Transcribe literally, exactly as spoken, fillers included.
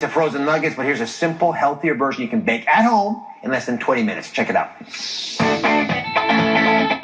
to frozen nuggets, but here's a simple, healthier version you can bake at home in less than twenty minutes. Check it out.